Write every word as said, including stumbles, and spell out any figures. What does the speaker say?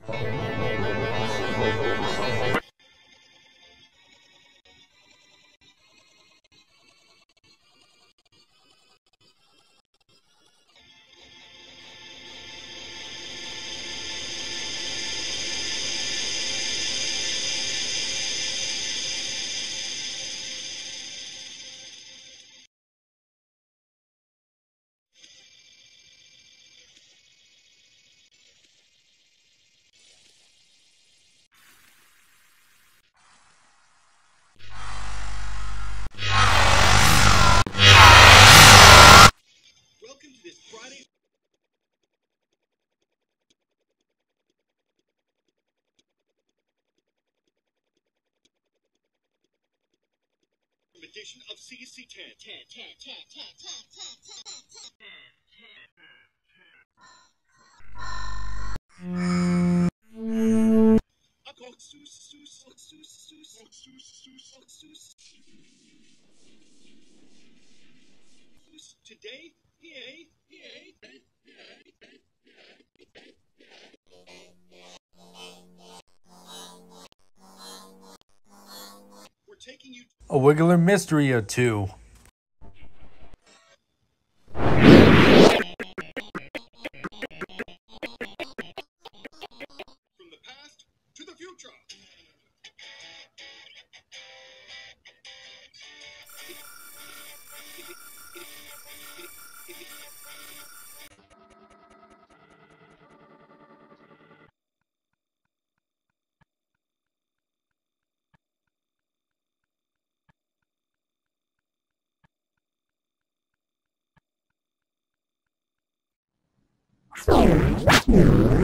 Welcome to this Friday edition of C C ten. ten, ten, ten, ten, ten, Today, yay, yay, we're taking you A Wiggler mystery or two. from the past to the future. Yeah.